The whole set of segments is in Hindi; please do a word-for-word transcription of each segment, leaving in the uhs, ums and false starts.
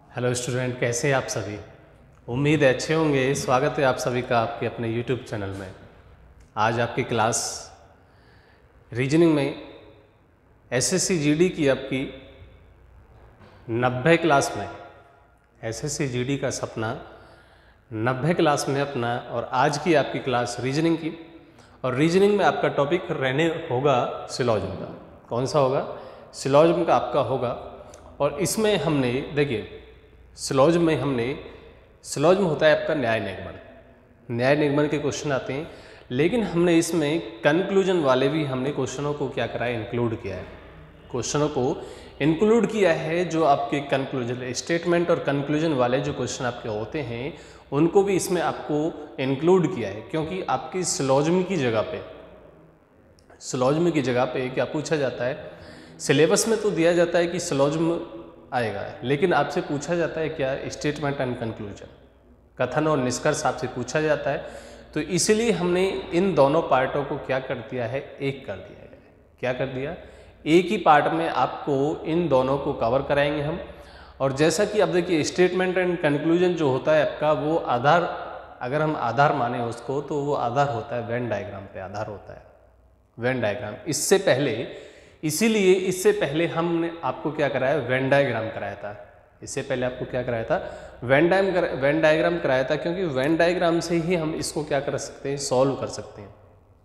हेलो स्टूडेंट, कैसे हैं आप सभी। उम्मीद है अच्छे होंगे। स्वागत है आप सभी का आपके अपने यूट्यूब चैनल में। आज आपकी क्लास रीजनिंग में एसएससी जीडी की आपकी नब्बे क्लास में एसएससी जीडी का सपना नब्बे क्लास में अपना, और आज की आपकी क्लास रीजनिंग की। और रीजनिंग में आपका टॉपिक रहने होगा सिलॉजिज्म का। कौन सा होगा? सिलॉजिज्म का आपका होगा। और इसमें हमने देखिए सिलॉजिज्म में हमने सिलॉजिज्म होता है आपका न्याय निगमन। न्याय निगमन के क्वेश्चन आते हैं, लेकिन हमने इसमें कंक्लूजन वाले भी हमने क्वेश्चनों को क्या करा है, इंक्लूड किया है। क्वेश्चनों को इंक्लूड किया है जो आपके कंक्लूजन स्टेटमेंट और कंक्लूजन वाले जो क्वेश्चन आपके होते हैं उनको भी इसमें आपको इंक्लूड किया है, क्योंकि आपकी सिलॉजिज्म की जगह पे सिलॉजिज्म की जगह पे क्या पूछा जाता है। सिलेबस में तो दिया जाता है कि सिलॉजिज्म आएगा, लेकिन आपसे पूछा जाता है क्या, स्टेटमेंट एंड कंक्लूजन, कथन और निष्कर्ष आपसे पूछा जाता है। तो इसलिए हमने इन दोनों पार्टों को क्या कर दिया है, एक कर दिया है। क्या कर दिया? एक ही पार्ट में आपको इन दोनों को कवर कराएंगे हम। और जैसा कि अब देखिए स्टेटमेंट एंड कंक्लूजन जो होता है आपका, वो आधार, अगर हम आधार माने उसको, तो वो आधार होता है वेन डायग्राम पे आधार होता है, वेन डायग्राम। इससे पहले इसीलिए इससे पहले हमने आपको क्या कराया, वेन डायग्राम कराया था। इससे पहले आपको क्या कराया था, वेन डायग्राम वेन डायग्राम कराया था, क्योंकि वेन डायग्राम से ही हम इसको क्या कर सकते हैं, सॉल्व कर सकते हैं।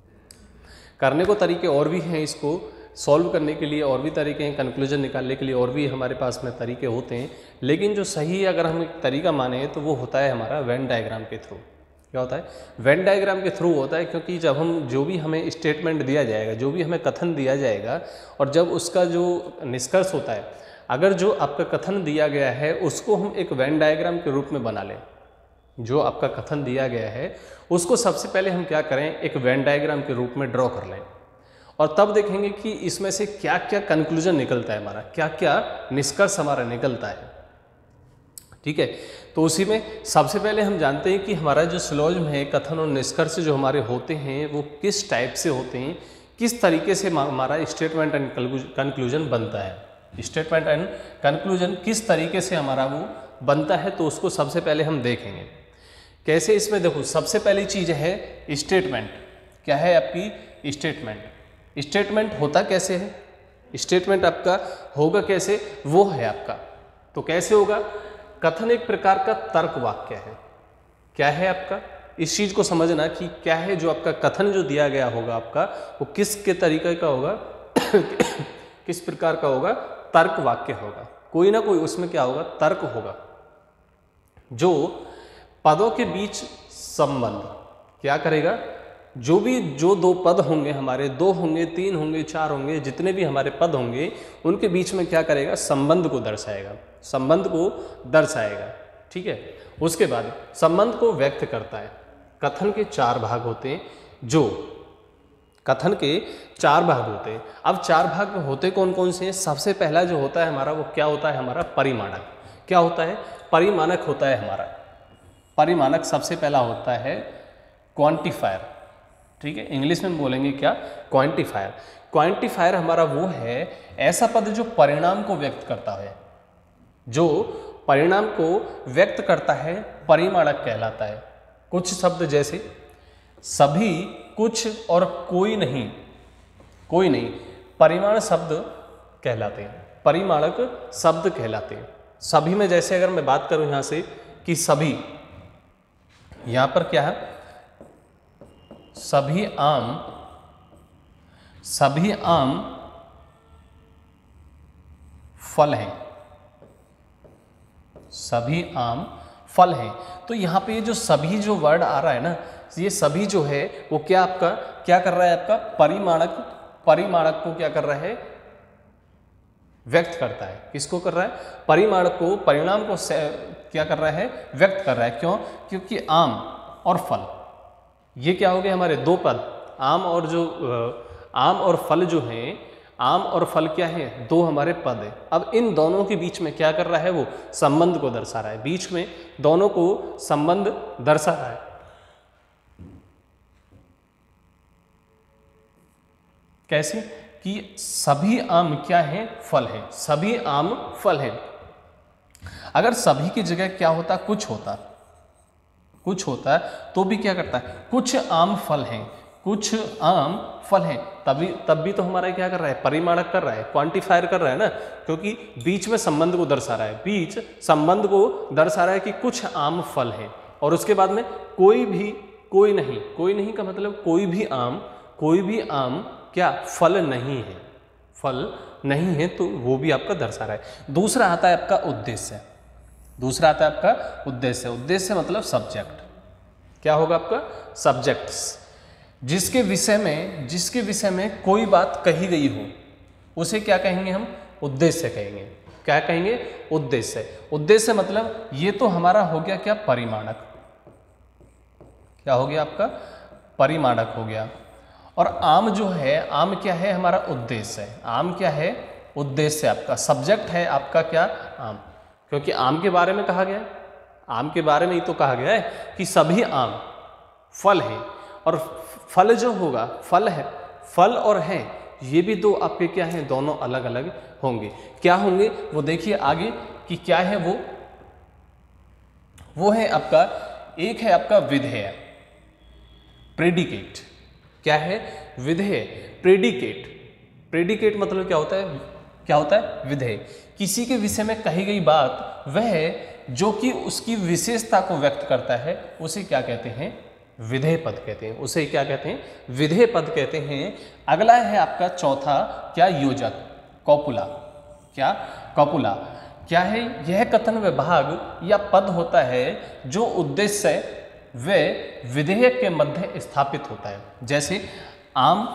करने को तरीके और भी हैं, इसको सॉल्व करने के लिए और भी तरीके हैं, कंक्लूजन निकालने के लिए और भी हमारे पास में तरीके होते हैं। लेकिन जो सही अगर हम एक तरीका माने तो वो होता है हमारा वेन डायग्राम के थ्रू। क्या होता है? वेन डायग्राम के थ्रू होता है, क्योंकि जब हम जो भी हमें स्टेटमेंट दिया जाएगा, जो भी हमें कथन दिया जाएगा, और जब उसका जो निष्कर्ष होता है, अगर जो आपका कथन दिया गया है उसको हम एक वेन डायग्राम के रूप में बना लें, जो आपका कथन दिया गया है उसको सबसे पहले हम क्या करें, एक वेन डायग्राम के रूप में ड्रॉ कर लें। और तब देखेंगे कि इसमें से क्या क्या कंक्लूजन निकलता है हमारा, क्या क्या निष्कर्ष हमारा निकलता है। ठीक है, तो उसी में सबसे पहले हम जानते हैं कि हमारा जो सिलॉजिज्म है, कथन और निष्कर्ष जो हमारे होते हैं वो किस टाइप से होते हैं, किस तरीके से हमारा स्टेटमेंट एंड कंक्लूजन बनता है। स्टेटमेंट एंड कंक्लूजन किस तरीके से हमारा वो बनता है, तो उसको सबसे पहले हम देखेंगे कैसे। इसमें देखो सबसे पहली चीज़ है स्टेटमेंट। क्या है आपकी स्टेटमेंट? स्टेटमेंट होता कैसे है, स्टेटमेंट आपका होगा कैसे, वो है आपका। तो कैसे होगा? कथन एक प्रकार का तर्क वाक्य है। क्या है आपका? इस चीज को समझना कि क्या है जो आपका कथन जो दिया गया होगा आपका, वो किस के तरीके का होगा किस प्रकार का होगा? तर्क वाक्य होगा। कोई ना कोई उसमें क्या होगा, तर्क होगा, जो पदों के बीच संबंध क्या करेगा। जो भी जो दो पद होंगे हमारे, दो होंगे, तीन होंगे, चार होंगे, जितने भी हमारे पद होंगे उनके बीच में क्या करेगा, संबंध को दर्शाएगा, संबंध को दर्शाएगा। ठीक है, उसके बाद संबंध को व्यक्त करता है। कथन के चार भाग होते हैं, जो कथन के चार भाग होते हैं। अब चार भाग में होते कौन कौन से हैं? सबसे पहला जो होता है हमारा, वो क्या होता है हमारा, परिमाणक। क्या होता है? परिमाणक होता है हमारा। परिमाणक सबसे पहला होता है क्वांटिफायर। ठीक है, इंग्लिश में बोलेंगे क्या, क्वांटिफायर। क्वांटिफायर हमारा वो है ऐसा पद जो परिणाम को व्यक्त करता है, जो परिणाम को व्यक्त करता है, परिमाणक कहलाता है। कुछ शब्द जैसे सभी, कुछ और कोई नहीं, कोई नहीं, परिमाण शब्द कहलाते हैं, परिमाणक शब्द कहलाते हैं। सभी में जैसे अगर मैं बात करूं यहां से कि सभी, यहां पर क्या है, सभी आम, सभी आम फल हैं, सभी आम फल हैं। तो यहां पे ये जो सभी जो वर्ड आ रहा है ना, ये सभी जो है वो क्या आपका क्या कर रहा है, आपका परिमाणक, परिमाणक को क्या कर रहा है, व्यक्त करता है। किसको कर रहा है? परिमाणक को, परिणाम को क्या कर रहा है, व्यक्त कर रहा है। क्यों? क्योंकि आम और फल ये क्या हो गए हमारे दो पद, आम और जो आम और फल जो हैं, आम और फल क्या है, दो हमारे पद है। अब इन दोनों के बीच में क्या कर रहा है, वो संबंध को दर्शा रहा है, बीच में दोनों को संबंध दर्शा रहा है। कैसे? कि सभी आम क्या हैं, फल हैं, सभी आम फल हैं। अगर सभी की जगह क्या होता, कुछ होता, कुछ होता है तो भी क्या करता है, कुछ आम फल हैं, कुछ आम फल हैं, तभी तब भी तो हमारा क्या कर रहा है, परिमाणक कर रहा है, क्वांटिफायर कर रहा है ना, क्योंकि बीच में संबंध को दर्शा रहा है, बीच संबंध को दर्शा रहा है कि कुछ आम फल हैं, और उसके बाद में कोई भी, कोई नहीं, कोई नहीं का मतलब कोई भी आम, कोई भी आम क्या फल नहीं है, फल नहीं है, तो वो भी आपका दर्शा रहा है। दूसरा आता है आपका उद्देश्य, दूसरा आता है आपका उद्देश्य, उद्देश्य मतलब सब्जेक्ट, क्या होगा आपका सब्जेक्ट्स, जिसके विषय में, जिसके विषय में कोई बात कही गई हो उसे क्या कहेंगे हम, उद्देश्य कहेंगे, क्या कहेंगे, उद्देश्य। उद्देश्य मतलब ये तो हमारा हो गया क्या, परिमाणक, क्या हो गया आपका, परिमाणक हो गया। और आम जो है, आम क्या है, हमारा उद्देश्य है, आम क्या है, उद्देश्य आपका, सब्जेक्ट है आपका क्या, आम, क्योंकि आम के बारे में कहा गया है, आम के बारे में ही तो कहा गया है कि सभी आम फल है, और फल जो होगा, फल है, फल और है, ये भी दो आपके क्या हैं, दोनों अलग अलग होंगे। क्या होंगे वो देखिए आगे कि क्या है वो वो है आपका, एक है आपका विधेय, प्रेडिकेट, क्या है, विधेय, प्रेडिकेट, प्रेडिकेट मतलब क्या होता है, क्या होता है, विधेय, किसी के विषय में कही गई बात वह जो कि उसकी विशेषता को व्यक्त करता है, उसे क्या कहते हैं, विधेय पद कहते हैं, उसे क्या कहते हैं, विधेय पद कहते हैं। अगला है आपका चौथा क्या, योजक, कॉपुला, क्या, कॉपुला, क्या है, यह कथन विभाग या पद होता है जो उद्देश्य व विधेयक के मध्य स्थापित होता है। जैसे आम,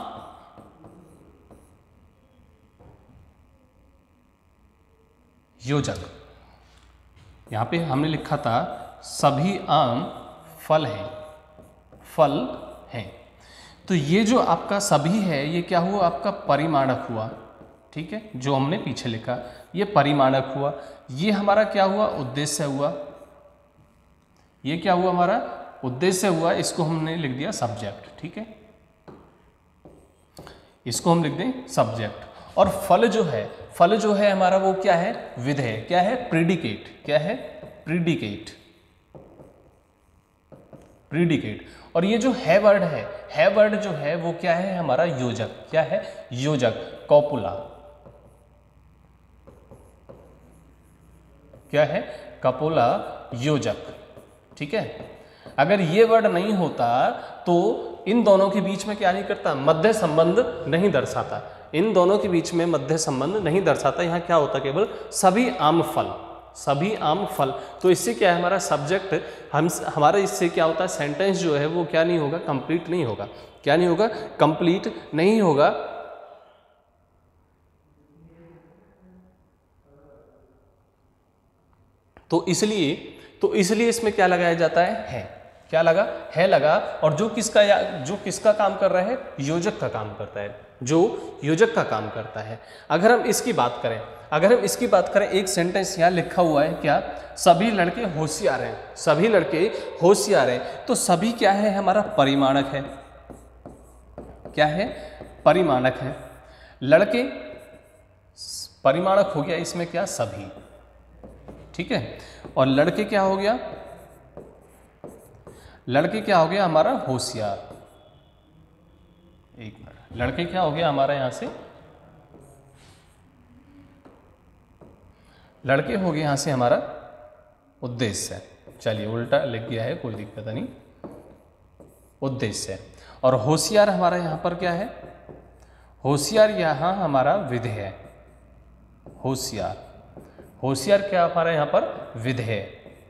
योजक, यहां पे हमने लिखा था सभी आम फल हैं, फल हैं, तो ये जो आपका सभी है ये क्या हुआ, आपका परिमाणक हुआ, ठीक है, जो हमने पीछे लिखा ये परिमाणक हुआ, ये हमारा क्या हुआ, उद्देश्य हुआ, ये क्या हुआ, हमारा उद्देश्य हुआ, इसको हमने लिख दिया सब्जेक्ट, ठीक है, इसको हम लिख दें सब्जेक्ट। और फल जो है, फल जो है हमारा वो क्या है, विधेय, क्या है, प्रीडिकेट, क्या है, प्रीडिकेट, प्रीडिकेट। और ये जो है वर्ड है, है वर्ड जो है वो क्या है, हमारा योजक, क्या है, योजक, कॉपुला, क्या है, कपोला, योजक, ठीक है। अगर ये वर्ड नहीं होता तो इन दोनों के बीच में क्या नहीं करता, मध्य संबंध नहीं दर्शाता, इन दोनों के बीच में मध्य संबंध नहीं दर्शाता, यहाँ क्या होता, केवल सभी आम फल, सभी आम फल। तो इससे क्या है, हमारा सब्जेक्ट, हम हमारा इससे क्या होता है, सेंटेंस जो है वो क्या नहीं होगा, कंप्लीट नहीं होगा, क्या नहीं होगा, कंप्लीट नहीं होगा। तो इसलिए तो इसलिए इसमें क्या लगाया जाता है, है, क्या लगा, है लगा, और जो किसका या जो किसका काम कर रहा है, योजक का काम करता है, जो योजक का काम करता है। अगर हम इसकी बात करें, अगर हम इसकी बात करें, एक सेंटेंस यहाँ लिखा हुआ है क्या, सभी लड़के होशियार हैं, सभी लड़के होशियार हैं, तो सभी क्या है, हमारा परिमाणक है, क्या है, परिमाणक है, लड़के परिमाणक हो गया, इसमें क्या, सभी, ठीक है। और लड़के क्या हो गया, लड़के क्या हो गया, हमारा होशियार, एक मिनट, लड़के क्या हो गया हमारा, यहां से लड़के हो गए, यहां से हमारा उद्देश्य, चलिए उल्टा लिख गया है, कोई दिक्कत नहीं, उद्देश्य। और होशियार हमारा यहां पर क्या है, होशियार यहां हमारा विधेय है, होशियार, होशियार क्या हमारा यहां पर, विधेय।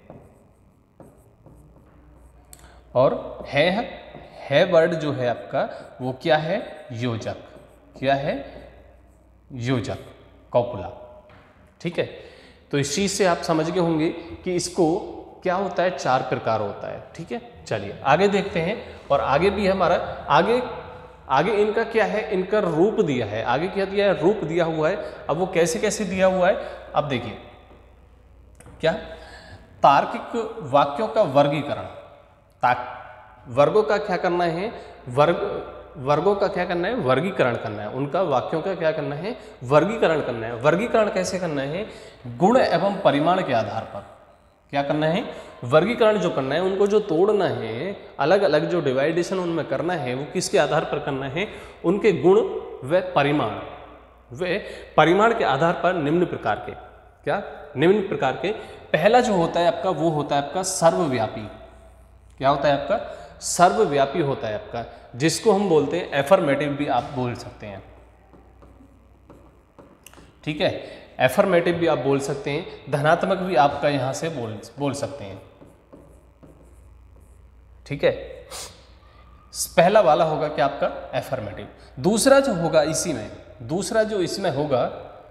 और है है वर्ड जो है आपका वो क्या है, योजक, क्या है, योजक, कॉपुला, ठीक है। तो इस चीज से आप समझ गए होंगे कि इसको क्या होता है, चार प्रकार होता है, ठीक है। चलिए आगे देखते हैं, और आगे भी हमारा आगे आगे इनका क्या है, इनका रूप दिया है, आगे क्या दिया है, रूप दिया हुआ है। अब वो कैसे कैसे दिया हुआ है, अब देखिए क्या, तार्किक वाक्यों का वर्गीकरण, ताक वर्गों का क्या करना है, वर्ग वर्गों का क्या करना है, वर्गीकरण करना है, उनका वाक्यों का क्या करना है, वर्गीकरण करना है। वर्गीकरण कैसे करना है, गुण एवं परिमाण के आधार पर क्या करना है, वर्गीकरण जो करना है, उनको जो तोड़ना है, अलग अलग जो डिवाइडेशन उनमें करना है, वो किसके आधार पर करना है, उनके गुण व परिमाण व परिमाण के आधार पर निम्न प्रकार के, क्या निम्न प्रकार के। पहला जो होता है आपका वो होता है आपका सर्वव्यापी। क्या होता है आपका, सर्वव्यापी होता है आपका, जिसको हम बोलते हैं एफर्मेटिव भी आप बोल सकते हैं, ठीक है, एफर्मेटिव भी आप बोल सकते हैं, धनात्मक भी आपका यहां से बोल बोल सकते हैं, ठीक है। पहला वाला होगा क्या आपका एफर्मेटिव। दूसरा जो होगा इसी में, दूसरा जो इसमें होगा,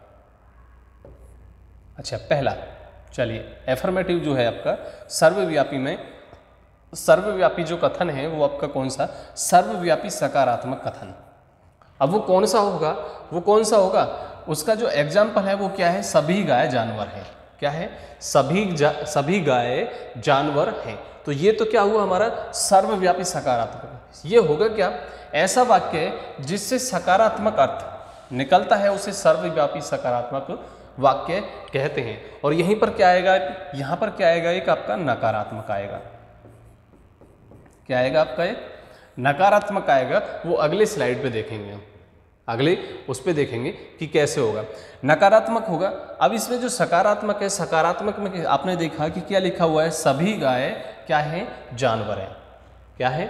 अच्छा पहला, चलिए एफर्मेटिव जो है आपका सर्वव्यापी में, सर्वव्यापी जो कथन है वो आपका कौन सा, सर्वव्यापी सकारात्मक कथन। अब वो कौन सा होगा, वो कौन सा होगा, उसका जो एग्जाम्पल है वो क्या है, सभी गाय जानवर हैं। क्या है, सभी जा, सभी गाय जानवर हैं। तो ये तो क्या हुआ हमारा सर्वव्यापी सकारात्मक। ये होगा क्या, ऐसा वाक्य जिससे सकारात्मक अर्थ निकलता है उसे सर्वव्यापी सकारात्मक वाक्य कहते हैं। और यहीं पर क्या आएगा, यहां पर क्या आएगा, एक आपका नकारात्मक आएगा। क्या आएगा आपका, एक नकारात्मक आएगा। वो अगले स्लाइड पे देखेंगे हम, अगले उस पे देखेंगे कि कैसे होगा, नकारात्मक होगा। अब इसमें जो सकारात्मक है, सकारात्मक में आपने देखा कि क्या लिखा हुआ है, सभी गाय क्या है, जानवर है। क्या है,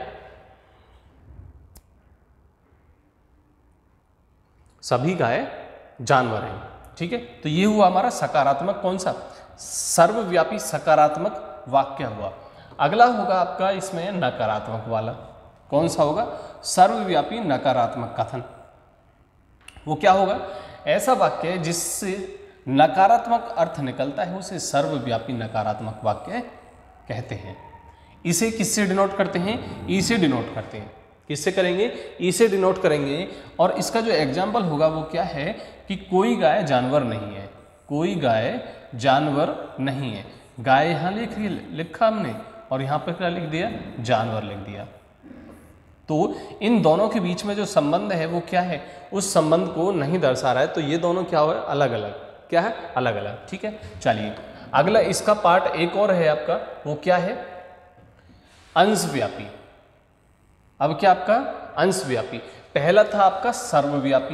सभी गाय जानवर हैं, ठीक है। तो ये हुआ हमारा सकारात्मक, कौन सा, सर्वव्यापी सकारात्मक वाक्य हुआ। अगला होगा आपका इसमें नकारात्मक वाला, कौन सा होगा, सर्वव्यापी नकारात्मक कथन। वो क्या होगा, ऐसा वाक्य जिससे नकारात्मक अर्थ निकलता है उसे सर्वव्यापी नकारात्मक वाक्य कहते हैं। इसे किससे डिनोट करते हैं, ई से डिनोट करते हैं। किससे करेंगे, ई से डिनोट करेंगे। और इसका जो एग्जाम्पल होगा वो क्या है कि कोई गाय जानवर नहीं है, कोई गाय जानवर नहीं है। गाय यहाँ लिख लिखा हमने और यहाँ पर क्या लिख दिया, जानवर लिख दिया। तो इन दोनों के बीच में जो संबंध है वो क्या है, उस संबंध को नहीं दर्शा रहा है। तो ये दोनों क्या हुआ, अलग अलग, क्या है, अलग अलग, ठीक है। चलिए अगला इसका पार्ट एक और है आपका, वो क्या है, अंशव्यापी। अब क्या आपका अंशव्यापी, पहला था आपका सर्वव्यापी,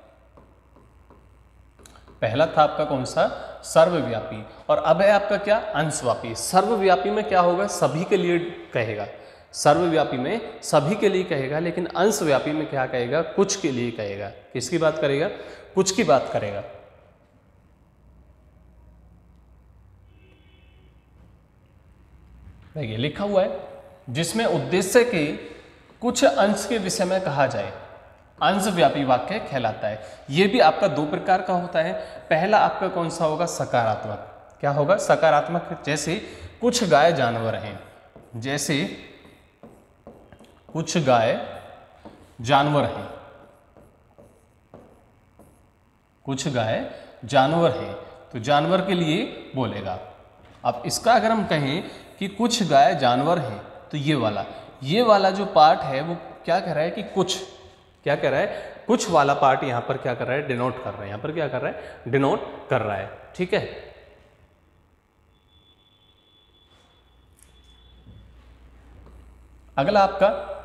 पहला था आपका कौन सा, सर्वव्यापी। और अब है आपका क्या, अंशव्यापी। सर्वव्यापी में क्या होगा, सभी के लिए कहेगा, सर्वव्यापी में सभी के लिए कहेगा, लेकिन अंशव्यापी में क्या कहेगा, कुछ के लिए कहेगा। किसकी बात करेगा, कुछ की बात करेगा। देखिए लिखा हुआ है, जिसमें उद्देश्य के कुछ अंश के विषय में कहा जाए, अंशव्यापी वाक्य कहलाता है। यह भी आपका दो प्रकार का होता है। पहला आपका कौन सा होगा, सकारात्मक। क्या होगा, सकारात्मक। जैसे कुछ गाय जानवर हैं, जैसे कुछ गाय जानवर हैं, कुछ गाय जानवर हैं, तो जानवर के लिए बोलेगा। अब इसका अगर हम कहें कि कुछ गाय जानवर हैं, तो ये वाला ये वाला जो पार्ट है वो क्या कह रहा है कि कुछ, क्या कह रहा है, कुछ वाला पार्ट यहां पर क्या कर रहा है, डिनोट कर रहा है। यहां पर क्या कर रहा है, डिनोट कर रहा है, ठीक है। अगला आपका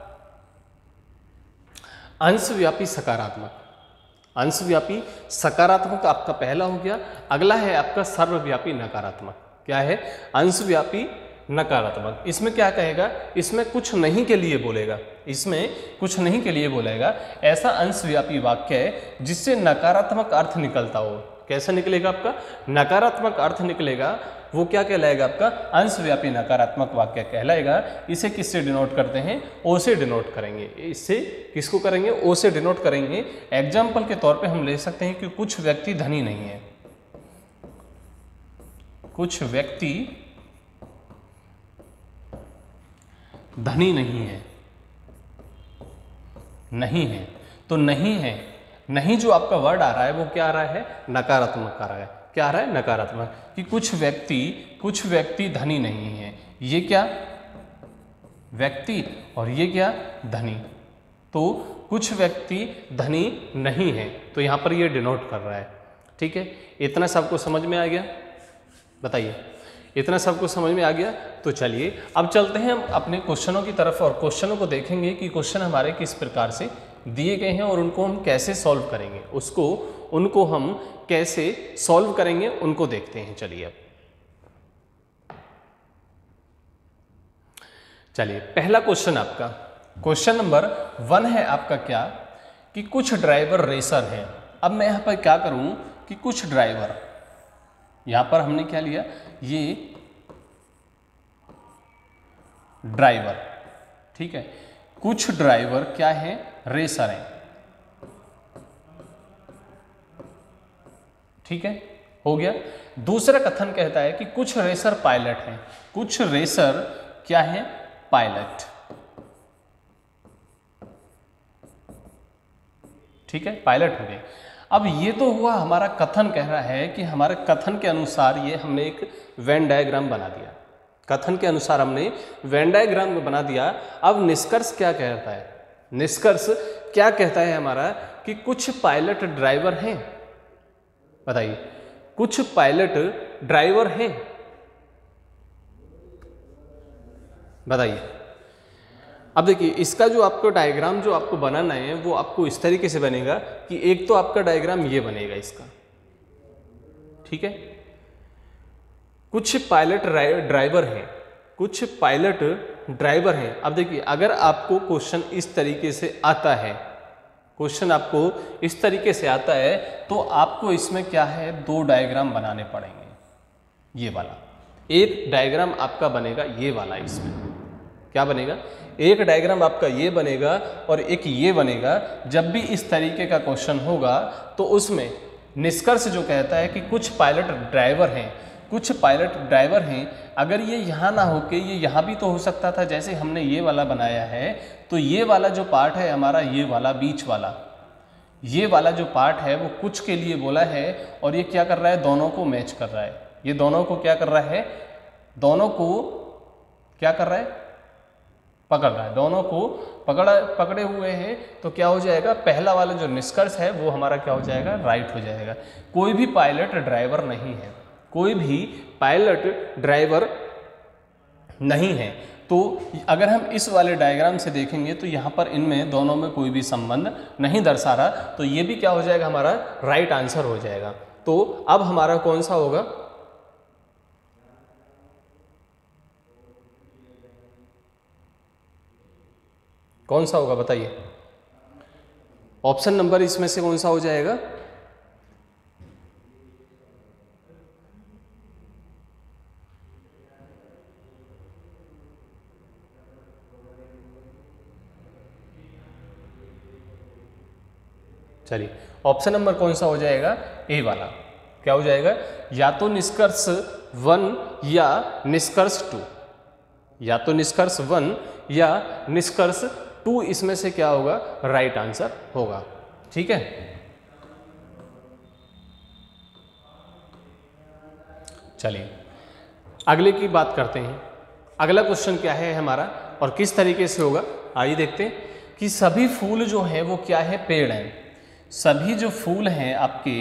अंशव्यापी सकारात्मक। अंशव्यापी सकारात्मक आपका पहला हो गया। अगला है आपका सर्वव्यापी नकारात्मक। क्या है, अंशव्यापी नकारात्मक। इसमें क्या कहेगा, इसमें कुछ नहीं के लिए बोलेगा, इसमें कुछ नहीं के लिए बोलेगा। ऐसा अंशव्यापी वाक्य है जिससे नकारात्मक अर्थ निकलता हो। कैसा निकलेगा आपका, नकारात्मक अर्थ निकलेगा, वो क्या कहलाएगा आपका, अंशव्यापी नकारात्मक वाक्य कहलाएगा। इसे किससे डिनोट करते हैं, ओ से डिनोट करेंगे। इससे किसको करेंगे, ओ से डिनोट करेंगे। एग्जाम्पल के तौर पे हम ले सकते हैं कि कुछ व्यक्ति धनी नहीं है, कुछ व्यक्ति धनी नहीं है, नहीं है। तो नहीं है, नहीं जो आपका वर्ड आ रहा है वो क्या आ रहा है, नकारात्मक आ रहा है। क्या आ रहा है, नकारात्मक। कि कुछ व्यक्ति कुछ व्यक्ति धनी नहीं है, ये क्या, व्यक्ति, और ये क्या, धनी, तो कुछ व्यक्ति धनी नहीं हैं, तो यहाँ पर ये डिनोट कर रहा है। ठीक है, इतना सबको समझ में आ गया? बताइए, इतना सबको समझ में आ गया? तो चलिए अब चलते हैं हम अपने क्वेश्चनों की तरफ और क्वेश्चनों को देखेंगे कि क्वेश्चन हमारे किस प्रकार से दिए गए हैं और उनको हम कैसे सॉल्व करेंगे, उसको उनको हम कैसे सॉल्व करेंगे उनको देखते हैं। चलिए अब चलिए पहला क्वेश्चन आपका, क्वेश्चन नंबर वन है आपका क्या कि कुछ ड्राइवर रेसर हैं। अब मैं यहाँ पर क्या करूँ कि कुछ ड्राइवर, यहाँ पर हमने क्या लिया, ये ड्राइवर, ठीक है, कुछ ड्राइवर क्या है, रेसर हैं। ठीक है, हो गया। दूसरा कथन कहता है कि कुछ रेसर पायलट हैं, कुछ रेसर क्या है, पायलट। ठीक है, पायलट हो गए। अब ये तो हुआ हमारा कथन कह रहा है कि हमारे कथन के अनुसार ये हमने एक वेन डायग्राम बना दिया, कथन के अनुसार हमने वेन डायग्राम बना दिया। अब निष्कर्ष क्या कहता है, निष्कर्ष क्या कहता है हमारा कि कुछ पायलट ड्राइवर हैं। बताइए, कुछ पायलट ड्राइवर हैं, बताइए। अब देखिए इसका जो आपको डायग्राम जो आपको बनाना है वो आपको इस तरीके से बनेगा कि एक तो आपका डायग्राम ये बनेगा इसका, ठीक है, कुछ पायलट ड्राइवर हैं, कुछ पायलट ड्राइवर हैं। अब देखिए अगर आपको क्वेश्चन इस तरीके से आता है, क्वेश्चन आपको इस तरीके से आता है तो आपको इसमें क्या है, दो डायग्राम बनाने पड़ेंगे। ये वाला एक डायग्राम आपका बनेगा, ये वाला, इसमें क्या बनेगा, एक डायग्राम आपका ये बनेगा और एक ये बनेगा। जब भी इस तरीके का क्वेश्चन होगा तो उसमें निष्कर्ष जो कहता है कि कुछ पायलट ड्राइवर हैं, कुछ पायलट ड्राइवर हैं। अगर ये यहाँ ना होके ये यहाँ भी तो हो सकता था, जैसे हमने ये वाला बनाया है, तो ये वाला जो पार्ट है हमारा, ये वाला बीच वाला, ये वाला जो पार्ट है वो कुछ के लिए बोला है और ये क्या कर रहा है, दोनों को मैच कर रहा है। ये दोनों को क्या कर रहा है, दोनों को क्या कर रहा है, पकड़ रहा है, दोनों को पकड़ा पकड़े हुए हैं। तो क्या हो जाएगा, पहला वाला जो निष्कर्ष है वो हमारा क्या हो जाएगा, राइट हो जाएगा। कोई भी पायलट ड्राइवर नहीं है, कोई भी पायलट ड्राइवर नहीं है। तो अगर हम इस वाले डायग्राम से देखेंगे तो यहाँ पर इनमें दोनों में कोई भी संबंध नहीं दर्शा रहा, तो ये भी क्या हो जाएगा, हमारा राइट आंसर हो जाएगा। तो अब हमारा कौन सा होगा, कौन सा होगा बताइए, ऑप्शन नंबर इसमें से कौन सा हो जाएगा, चलिए ऑप्शन नंबर कौन सा हो जाएगा, ए वाला। क्या हो जाएगा, या तो निष्कर्ष वन या निष्कर्ष टू, या तो निष्कर्ष वन या निष्कर्ष टू, इसमें से क्या होगा, राइट आंसर होगा। ठीक है, चलिए अगले की बात करते हैं। अगला क्वेश्चन क्या है हमारा और किस तरीके से होगा, आइए देखते हैं कि सभी फूल जो हैं वो क्या है, पेड़ हैं। सभी जो फूल हैं आपके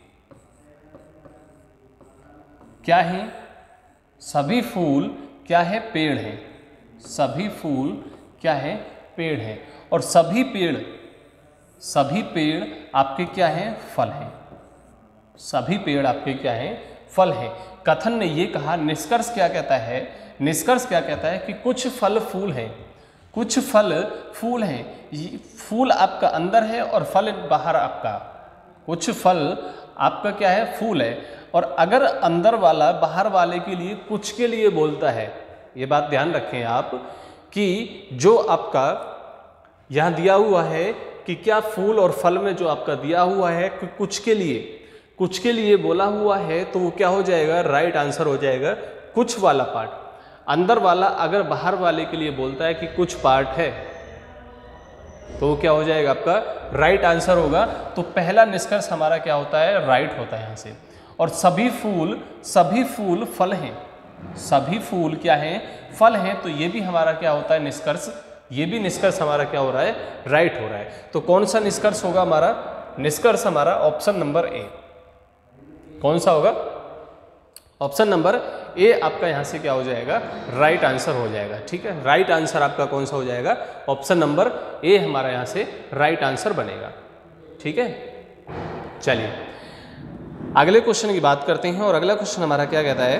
क्या हैं, सभी फूल क्या है, पेड़ हैं। सभी फूल क्या है, पेड़ हैं। और सभी पेड़, सभी पेड़ आपके क्या हैं, फल हैं। सभी पेड़ आपके क्या हैं, फल हैं। कथन ने ये कहा, निष्कर्ष क्या कहता है, निष्कर्ष क्या कहता है कि कुछ फल फूल हैं, कुछ फल फूल हैं। फूल आपका अंदर है और फल बाहर आपका, कुछ फल आपका क्या है, फूल है। और अगर अंदर वाला बाहर वाले के लिए कुछ के लिए बोलता है, ये बात ध्यान रखें आप कि जो आपका यहाँ दिया हुआ है कि क्या फूल और फल में जो आपका दिया हुआ है कि कुछ के लिए, कुछ के लिए बोला हुआ है, तो वो क्या हो जाएगा, राइट आंसर हो जाएगा कुछ वाला पार्ट। अंदर वाला अगर बाहर वाले के लिए बोलता है कि कुछ पार्ट है, तो वो क्या हो जाएगा, आपका राइट आंसर होगा। तो पहला निष्कर्ष हमारा क्या होता है, राइट होता है यहाँ से। और सभी फूल, सभी फूल फल हैं, सभी फूल क्या हैं, फल हैं। तो ये भी हमारा क्या होता है, निष्कर्ष ये भी निष्कर्ष हमारा क्या हो रहा है, राइट हो रहा है। तो कौन सा निष्कर्ष होगा हमारा, निष्कर्ष हमारा ऑप्शन नंबर ए। कौन सा होगा, ऑप्शन नंबर ए आपका यहाँ से क्या हो जाएगा, राइट आंसर हो जाएगा। ठीक है, राइट आंसर आपका कौन सा हो जाएगा, ऑप्शन नंबर ए हमारा यहाँ से राइट आंसर बनेगा। ठीक है, चलिए अगले क्वेश्चन की बात करते हैं। और अगला क्वेश्चन हमारा क्या कहता है,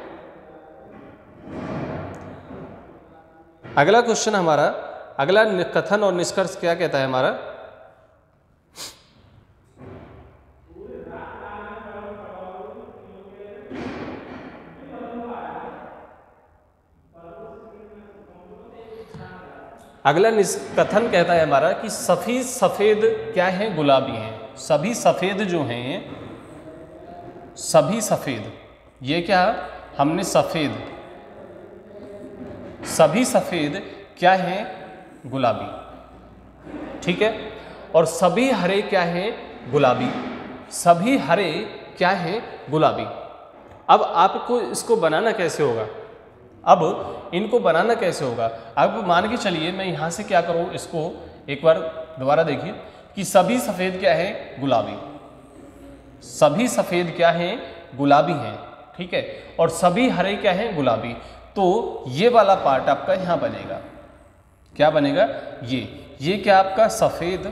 अगला क्वेश्चन हमारा, अगला कथन और निष्कर्ष क्या कहता है हमारा, अगला कथन कहता है हमारा कि सभी सफेद क्या है, गुलाबी हैं। सभी सफेद जो हैं, सभी सफेद, ये क्या हमने सफेद, सभी सफेद क्या है, गुलाबी। ठीक है, और सभी हरे क्या है, गुलाबी। सभी हरे क्या है, गुलाबी। अब आपको इसको बनाना कैसे होगा, अब इनको बनाना कैसे होगा। अब मान के चलिए मैं यहाँ से क्या करूँ, इसको एक बार दोबारा देखिए कि सभी सफ़ेद क्या है, गुलाबी। सभी सफ़ेद क्या है, गुलाबी हैं। ठीक है, और सभी हरे क्या है, गुलाबी। तो ये वाला पार्ट आपका यहाँ बनेगा, क्या बनेगा, ये ये क्या आपका सफ़ेद,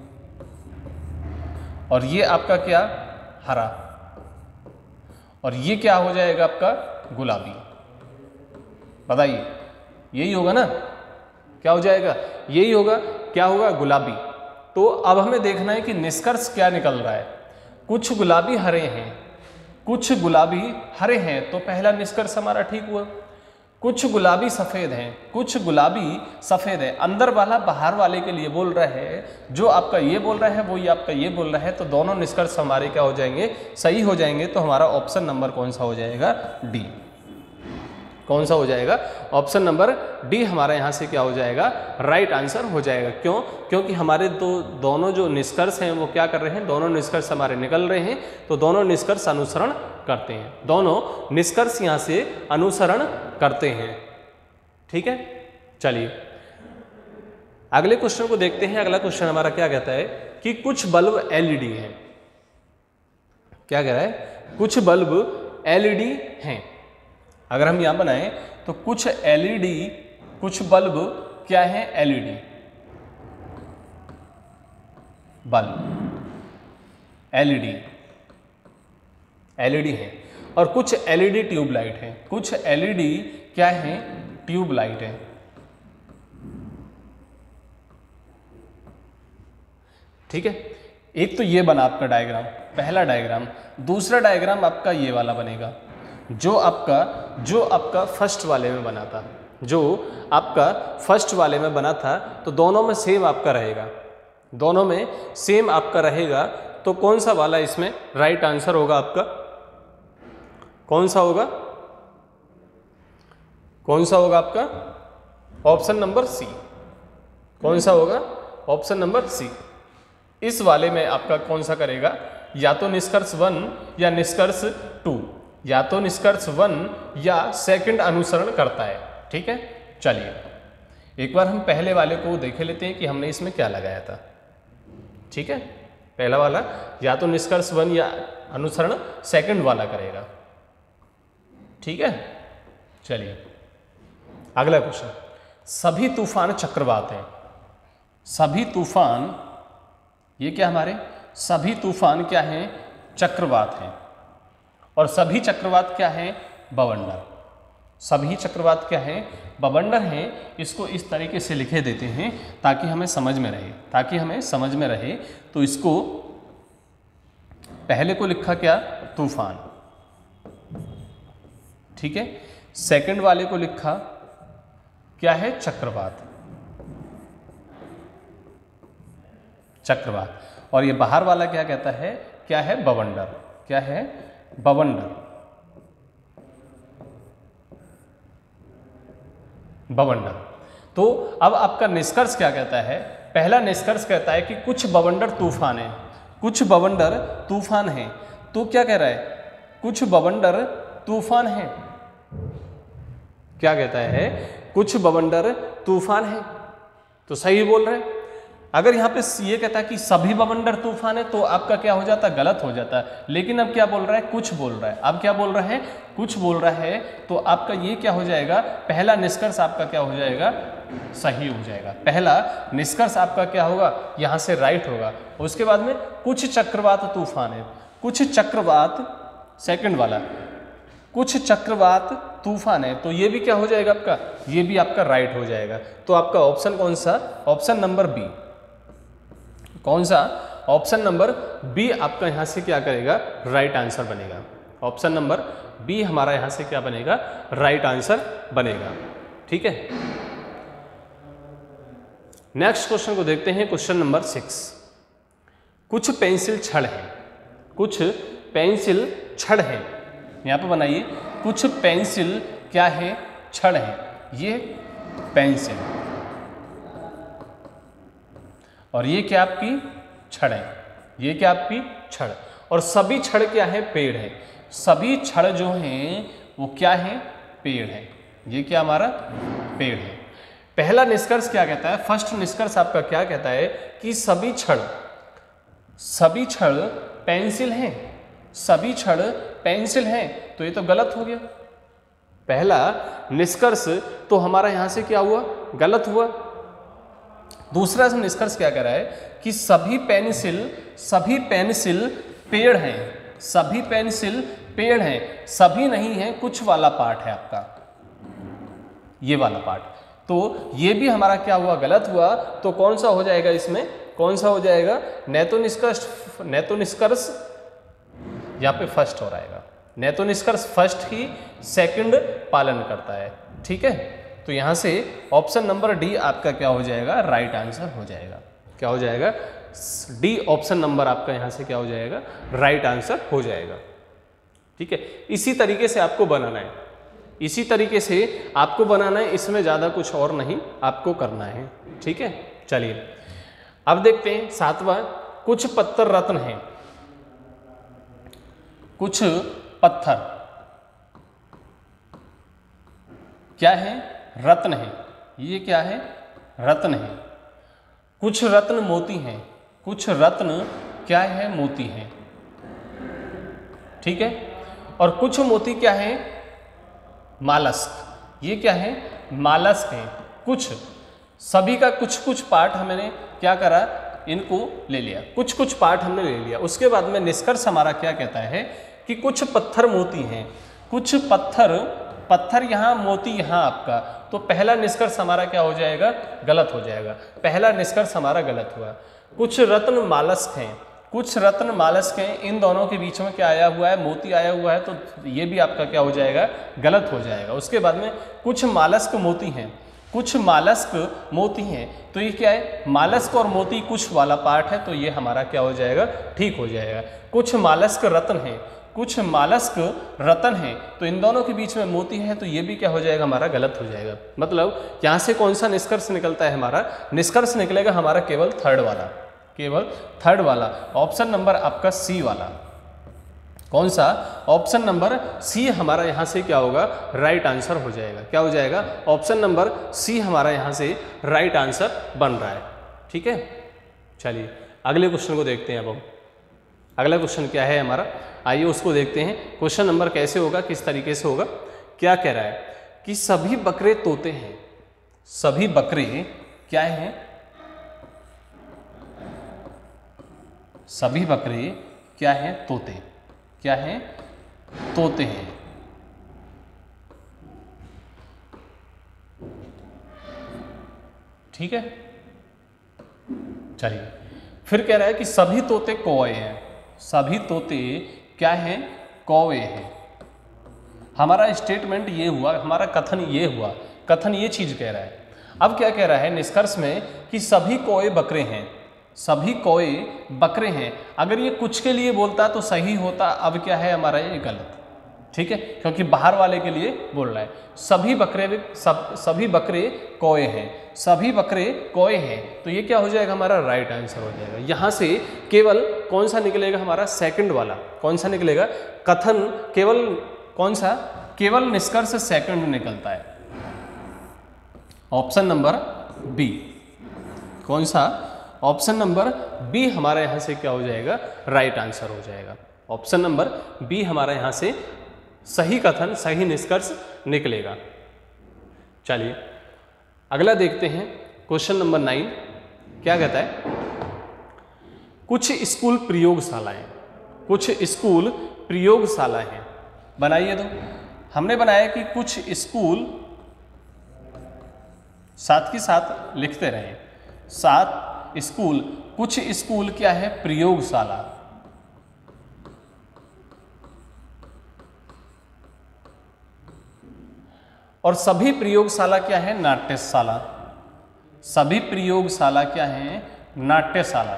और ये आपका क्या, हरा, और ये क्या हो जाएगा आपका, गुलाबी। बताइए, यही होगा ना, क्या हो जाएगा, यही होगा, क्या होगा, गुलाबी। तो अब हमें देखना है कि निष्कर्ष क्या निकल रहा है। कुछ गुलाबी हरे हैं, कुछ गुलाबी हरे हैं, तो पहला निष्कर्ष हमारा ठीक हुआ। कुछ गुलाबी सफ़ेद हैं, कुछ गुलाबी सफ़ेद है। अंदर वाला बाहर वाले के लिए बोल रहा है, जो आपका ये बोल रहा है वो ये आपका ये बोल रहा है, तो दोनों निष्कर्ष हमारे क्या हो जाएंगे, सही हो जाएंगे। तो हमारा ऑप्शन नंबर कौन सा हो जाएगा, डी। कौन सा हो जाएगा, ऑप्शन नंबर डी हमारा यहाँ से क्या हो जाएगा, राइट आंसर हो जाएगा। क्यों, क्योंकि हमारे दो दोनों जो निष्कर्ष हैं वो क्या कर रहे हैं, दोनों निष्कर्ष हमारे निकल रहे हैं, तो दोनों निष्कर्ष अनुसरण करते हैं, दोनों निष्कर्ष यहाँ से अनुसरण करते हैं। ठीक है, चलिए अगले क्वेश्चन को देखते हैं। अगला क्वेश्चन हमारा क्या कहता है कि कुछ बल्ब एलईडी हैं। क्या कह रहा है, कुछ बल्ब एलईडी हैं। अगर हम यहां बनाएं तो कुछ एलईडी, कुछ बल्ब क्या है, एलईडी बल्ब, एलईडी एलईडी है, और कुछ एलईडी ट्यूबलाइट है। कुछ एलईडी क्या है, ट्यूबलाइट है। ठीक है, एक तो ये बना आपका डायग्राम, पहला डायग्राम। दूसरा डायग्राम आपका ये वाला बनेगा, जो आपका जो आपका फर्स्ट वाले में बना था, जो आपका फर्स्ट वाले में बना था। तो दोनों में सेम आपका रहेगा, दोनों में सेम आपका रहेगा। तो कौन सा वाला इसमें राइट आंसर होगा आपका, कौन सा होगा, कौन सा होगा आपका, ऑप्शन नंबर सी। कौन सा होगा, ऑप्शन नंबर सी। इस वाले में आपका कौन सा करेगा, या तो निष्कर्ष वन या निष्कर्ष टू, या तो निष्कर्ष वन या सेकंड अनुसरण करता है। ठीक है, चलिए एक बार हम पहले वाले को देख लेते हैं कि हमने इसमें क्या लगाया था। ठीक है, पहला वाला या तो निष्कर्ष वन या अनुसरण सेकंड वाला करेगा। ठीक है, चलिए अगला क्वेश्चन, सभी तूफान चक्रवात हैं। सभी तूफान, ये क्या हमारे, सभी तूफान क्या हैं, चक्रवात हैं। और सभी चक्रवात क्या है, बवंडर। सभी चक्रवात क्या है, बवंडर हैं। इसको इस तरीके से लिखे देते हैं ताकि हमें समझ में रहे, ताकि हमें समझ में रहे। तो इसको पहले को लिखा क्या, तूफान। ठीक है, सेकंड वाले को लिखा क्या है, चक्रवात, चक्रवात। और ये बाहर वाला क्या कहता है, क्या है, बवंडर। क्या है, बवंडर, बवंडर। तो अब आपका निष्कर्ष क्या कहता है, पहला निष्कर्ष कहता है कि कुछ बवंडर तूफान है, कुछ बवंडर तूफान है। तो क्या कह रहा है, कुछ बवंडर तूफान है। क्या कहता है, कुछ बवंडर तूफान है। तो सही बोल रहे हैं। अगर यहाँ पे ये कहता है कि सभी बवंडर तूफान है तो आपका क्या हो जाता है, गलत हो जाता है। लेकिन अब क्या बोल रहा है, कुछ बोल रहा है। अब क्या बोल रहा है, कुछ बोल रहा है, तो आपका ये क्या हो जाएगा, पहला निष्कर्ष आपका क्या हो जाएगा, सही हो जाएगा। पहला निष्कर्ष आपका क्या होगा, यहाँ से राइट होगा। उसके बाद में कुछ चक्रवात तूफान है, कुछ चक्रवात, सेकंड वाला, कुछ चक्रवात तूफान है, तो ये भी क्या हो जाएगा आपका, ये भी आपका राइट हो जाएगा। तो आपका ऑप्शन कौन सा, ऑप्शन नंबर बी, कौन सा, ऑप्शन नंबर बी आपका यहां से क्या करेगा, राइट आंसर बनेगा। ऑप्शन नंबर बी हमारा यहां से क्या बनेगा, राइट आंसर बनेगा। ठीक है, नेक्स्ट क्वेश्चन को देखते हैं, क्वेश्चन नंबर सिक्स। कुछ पेंसिल छड़ है, कुछ पेंसिल छड़ है, यहां पे बनाइए, कुछ पेंसिल क्या है, छड़ है। ये पेंसिल और ये क्या आपकी छड़ है, ये क्या आपकी छड़, और सभी छड़ क्या है, पेड़ है। सभी छड़ जो हैं वो क्या है, पेड़ है। ये क्या हमारा पेड़ है। पहला निष्कर्ष क्या कहता है, फर्स्ट निष्कर्ष आपका क्या कहता है कि सभी छड़, सभी छड़ पेंसिल हैं, सभी छड़ पेंसिल हैं, तो ये तो गलत हो गया। पहला निष्कर्ष तो हमारा यहां से क्या हुआ, गलत हुआ। दूसरा निष्कर्ष क्या कह रहा है कि सभी पेंसिल, सभी पेंसिल पेड़ हैं, सभी पेंसिल पेड़ हैं, सभी नहीं है, कुछ वाला पार्ट है आपका, ये वाला पार्ट, तो ये भी हमारा क्या हुआ, गलत हुआ। तो कौन सा हो जाएगा इसमें, कौन सा हो जाएगा, नेतो निष्कर्ष, नेतो निष्कर्ष यहाँ पे फर्स्ट हो रहेगा। नेतो निष्कर्ष फर्स्ट ही सेकंड पालन करता है। ठीक है, तो यहां से ऑप्शन नंबर डी आपका क्या हो जाएगा, राइट आंसर हो जाएगा। क्या हो जाएगा, डी ऑप्शन नंबर आपका यहां से क्या हो जाएगा, राइट आंसर हो जाएगा। ठीक है, इसी तरीके से आपको बनाना है, इसी तरीके से आपको बनाना है, इसमें ज़्यादा कुछ और नहीं आपको करना है। ठीक है, चलिए अब देखते हैं सातवां, कुछ पत्थर रत्न हैं, कुछ पत्थर क्या है, रत्न है। ये क्या है, रत्न है। कुछ रत्न मोती हैं, कुछ रत्न क्या है, मोती हैं। ठीक है, और कुछ मोती क्या है, मालस्क। ये क्या है, मालस्क है। कुछ, सभी का कुछ कुछ पार्ट हमने क्या करा, इनको ले लिया, कुछ कुछ पार्ट हमने ले लिया। उसके बाद में निष्कर्ष हमारा क्या कहता है कि कुछ पत्थर मोती हैं, कुछ पत्थर, पत्थर यहाँ, मोती यहाँ आपका, तो पहला निष्कर्ष हमारा क्या हो जाएगा, गलत हो जाएगा। पहला निष्कर्ष हमारा गलत हुआ। कुछ रत्न मालस्क हैं, कुछ रत्न मालस्क हैं, इन दोनों के बीच में क्या आया हुआ है, मोती आया हुआ है, तो ये भी आपका क्या हो जाएगा, गलत हो जाएगा। उसके बाद में कुछ मालस्क मोती हैं, कुछ मालस्क मोती हैं, तो ये क्या है, मालस्क और मोती कुछ वाला पार्ट है, तो ये हमारा क्या हो जाएगा, ठीक हो जाएगा। कुछ मालस्क रत्न हैं, कुछ मालस्क रत्न हैं, तो इन दोनों के बीच में मोती है, तो ये भी क्या हो जाएगा, हमारा गलत हो जाएगा। मतलब यहाँ से कौन सा निष्कर्ष निकलता है, हमारा निष्कर्ष निकलेगा हमारा केवल थर्ड वाला, केवल थर्ड वाला, ऑप्शन नंबर आपका सी वाला। कौन सा, ऑप्शन नंबर सी हमारा यहाँ से क्या होगा, राइट आंसर हो जाएगा। क्या हो जाएगा, ऑप्शन नंबर सी हमारा यहाँ से राइट आंसर बन रहा है। ठीक है, चलिए अगले क्वेश्चन को देखते हैं। अब हम अगला क्वेश्चन क्या है हमारा, आइए उसको देखते हैं। क्वेश्चन नंबर कैसे होगा, किस तरीके से होगा, क्या कह रहा है कि सभी बकरे तोते हैं, सभी बकरे क्या हैं, सभी बकरे क्या हैं, तोते, क्या हैं, तोते हैं। ठीक है, चलिए फिर कह रहा है कि सभी तोते कौवे हैं, सभी तोते क्या हैं, कौवे हैं। हमारा स्टेटमेंट ये हुआ, हमारा कथन ये हुआ, कथन ये चीज कह रहा है। अब क्या कह रहा है निष्कर्ष में कि सभी कौवे बकरे हैं, सभी कौवे बकरे हैं। अगर ये कुछ के लिए बोलता तो सही होता, अब क्या है हमारा ये गलत। ठीक है, क्योंकि बाहर वाले के लिए बोल रहा है। सभी बकरे, सब सभी बकरे कौवे हैं, सभी बकरे कौवे हैं, तो ये क्या हो जाएगा, हमारा राइट आंसर हो जाएगा। यहाँ से केवल कौन सा निकलेगा, हमारा सेकंड वाला, कौन सा निकलेगा, कथन केवल कौन सा, केवल निष्कर्ष सेकंड निकलता है, ऑप्शन नंबर बी। कौन सा? ऑप्शन नंबर बी हमारा यहाँ से क्या हो जाएगा? राइट आंसर हो जाएगा। ऑप्शन नंबर बी हमारा यहाँ से सही कथन, सही निष्कर्ष निकलेगा। चलिए अगला देखते हैं, क्वेश्चन नंबर नाइन क्या कहता है? कुछ स्कूल प्रयोगशालाएं, कुछ स्कूल प्रयोगशालाएं हैं। बनाइए तो हमने बनाया कि कुछ स्कूल, साथ के साथ लिखते रहे, सात स्कूल, कुछ स्कूल क्या है? प्रयोगशाला। और सभी प्रयोगशाला क्या है? नाट्यशाला। सभी प्रयोगशाला क्या है? नाट्यशाला।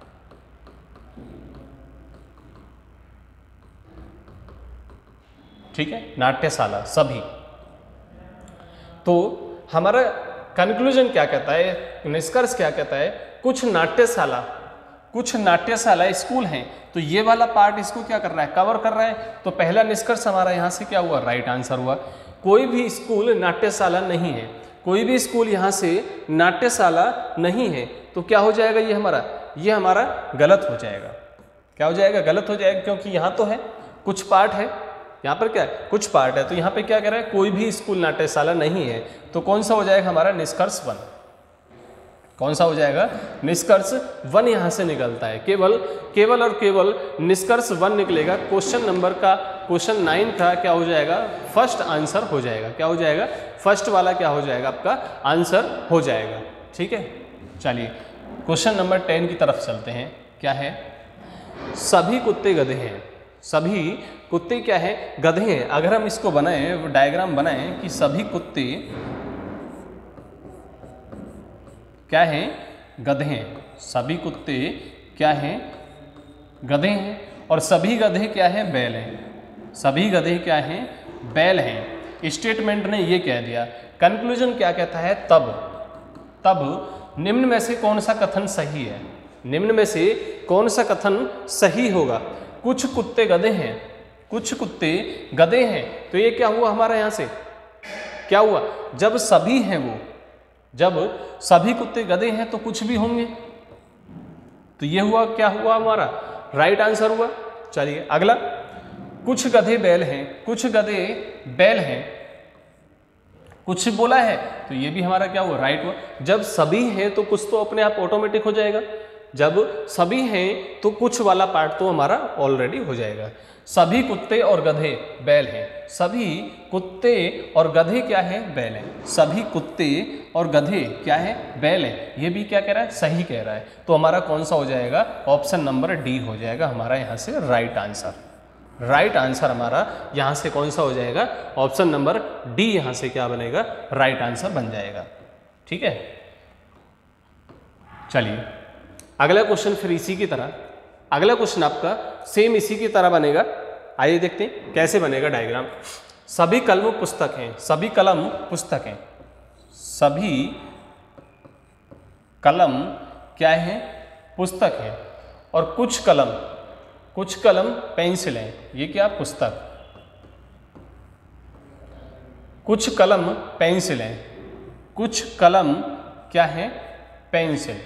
ठीक है, नाट्यशाला सभी। तो हमारा कंक्लूजन क्या कहता है, निष्कर्ष क्या कहता है? कुछ नाट्यशाला, कुछ नाट्यशाला स्कूल हैं। तो ये वाला पार्ट इसको क्या कर रहा है? कवर कर रहा है। तो पहला निष्कर्ष हमारा यहाँ से क्या हुआ? राइट आंसर हुआ। कोई भी स्कूल नाट्यशाला नहीं है, कोई भी स्कूल यहाँ से नाट्यशाला नहीं है। तो क्या हो जाएगा? ये हमारा ये हमारा गलत हो जाएगा। क्या हो जाएगा? गलत हो जाएगा, क्योंकि यहाँ तो है कुछ पार्ट है, यहाँ पर क्या है? कुछ पार्ट है। तो यहाँ पे क्या कह रहा है? कोई भी स्कूल नाट्यशाला नहीं है। तो कौन सा हो जाएगा हमारा? निष्कर्ष वन। कौन सा हो जाएगा? निष्कर्ष वन यहाँ से निकलता है। केवल केवल और केवल निष्कर्ष वन निकलेगा। क्वेश्चन नंबर का, क्वेश्चन नाइन का क्या हो जाएगा? फर्स्ट आंसर हो जाएगा। क्या हो जाएगा? फर्स्ट वाला क्या हो जाएगा? आपका आंसर हो जाएगा। ठीक है, चलिए क्वेश्चन नंबर टेन की तरफ चलते हैं। क्या है? सभी कुत्ते गधे हैं। सभी कुत्ते क्या है? गधे हैं। अगर हम इसको बनाएं, डायग्राम बनाएं कि सभी कुत्ते क्या हैं? गधे हैं। सभी कुत्ते क्या हैं? गधे हैं। और सभी गधे क्या हैं? बैल हैं। सभी गधे क्या हैं? बैल हैं। स्टेटमेंट ने ये कह दिया। कंक्लूजन क्या कहता है? तब तब निम्न में से कौन सा कथन सही है? निम्न में से कौन सा कथन सही होगा? कुछ कुत्ते गधे हैं, कुछ कुत्ते गधे हैं। तो ये क्या हुआ हमारा? यहाँ से क्या हुआ? जब सभी हैं, वो जब सभी कुत्ते गधे हैं तो कुछ भी होंगे। तो ये हुआ, क्या हुआ हमारा? राइट आंसर हुआ। चलिए अगला, कुछ गधे बैल हैं, कुछ गधे बैल हैं, कुछ बोला है। तो ये भी हमारा क्या हुआ? राइट हुआ। जब सभी हैं तो कुछ तो अपने आप ऑटोमेटिक हो जाएगा। जब सभी हैं तो कुछ वाला पार्ट तो हमारा ऑलरेडी हो जाएगा। सभी कुत्ते और गधे बैल हैं। सभी कुत्ते और गधे क्या है? बैल हैं। सभी कुत्ते और गधे क्या है? बैल हैं। ये भी क्या कह रहा है? सही कह रहा है। तो हमारा कौन सा हो जाएगा? ऑप्शन नंबर डी हो जाएगा हमारा यहाँ से राइट आंसर। राइट आंसर हमारा यहाँ से कौन सा हो जाएगा? ऑप्शन नंबर डी यहाँ से क्या बनेगा? राइट आंसर बन जाएगा। ठीक है, चलिए अगला क्वेश्चन फिर इसी की तरह, अगला क्वेश्चन आपका सेम इसी की तरह बनेगा। आइए देखते हैं कैसे बनेगा डायग्राम। सभी कलम पुस्तक हैं, सभी कलम पुस्तक हैं, सभी कलम क्या है? पुस्तक है। और कुछ कलम, कुछ कलम पेंसिल हैं। ये क्या? पुस्तक। कुछ कलम पेंसिल हैं, कुछ कलम क्या है? पेंसिल।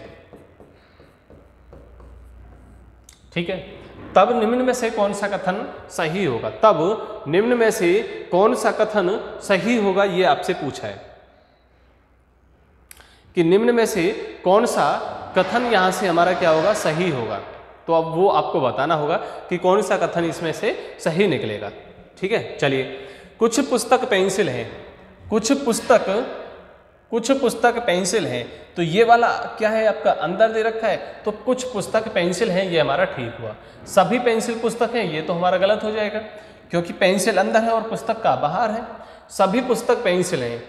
ठीक है, तब निम्न में से कौन सा कथन सही होगा? तब निम्न में से कौन सा कथन सही होगा, ये आपसे पूछा है कि निम्न में से कौन सा कथन यहां से हमारा क्या होगा? सही होगा। तो अब वो आपको बताना होगा कि कौन सा कथन इसमें से सही निकलेगा। ठीक है, चलिए कुछ पुस्तक पेंसिल हैं, कुछ पुस्तक कुछ पुस्तक पेंसिल हैं। तो ये वाला क्या है? आपका अंदर दे रखा है। तो कुछ पुस्तक पेंसिल हैं, ये हमारा ठीक हुआ। सभी पेंसिल पुस्तक हैं, ये तो हमारा गलत हो जाएगा, क्योंकि पेंसिल अंदर है और पुस्तक का बाहर है। सभी पुस्तक पेंसिल हैं,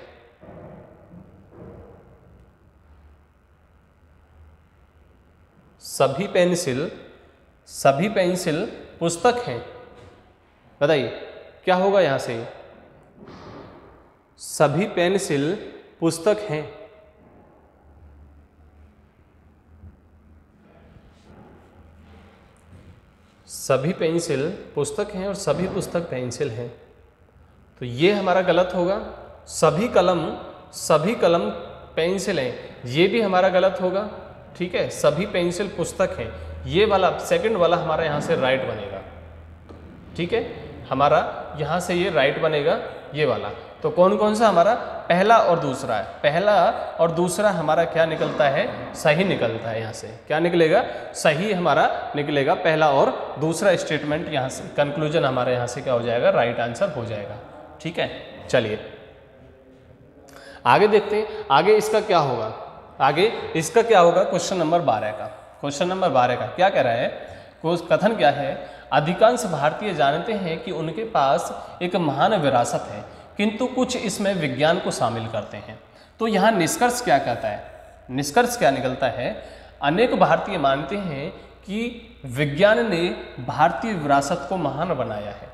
सभी पेंसिल सभी पेंसिल पुस्तक हैं। बताइए क्या होगा यहां से? सभी पेंसिल पुस्तक हैं। सभी पेंसिल पुस्तक हैं और सभी पुस्तक पेंसिल हैं। तो ये हमारा गलत होगा। सभी कलम सभी कलम पेंसिलें, ये भी हमारा गलत होगा, ठीक है। सभी पेंसिल पुस्तक हैं, ये वाला सेकंड वाला हमारा यहाँ से राइट बनेगा, ठीक है। हमारा यहाँ से ये राइट बनेगा, ये वाला। तो कौन कौन सा हमारा पहला और दूसरा है, पहला और दूसरा हमारा क्या निकलता है, सही निकलता है। यहाँ से क्या निकलेगा, सही हमारा निकलेगा, पहला और दूसरा स्टेटमेंट यहाँ से, कंक्लूजन हमारे यहाँ से क्या हो जाएगा, राइट आंसर हो जाएगा, ठीक है। चलिए आगे देखते हैं, आगे इसका क्या होगा, आगे इसका क्या होगा, क्वेश्चन नंबर बारह का। क्वेश्चन नंबर बारह का क्या कह रहा है, कथन क्या है, अधिकांश भारतीय जानते हैं कि उनके पास एक महान विरासत है, किंतु कुछ इसमें विज्ञान को शामिल करते हैं। तो यहाँ निष्कर्ष क्या कहता है, निष्कर्ष क्या निकलता है, अनेक भारतीय मानते हैं कि विज्ञान ने भारतीय विरासत को महान बनाया है।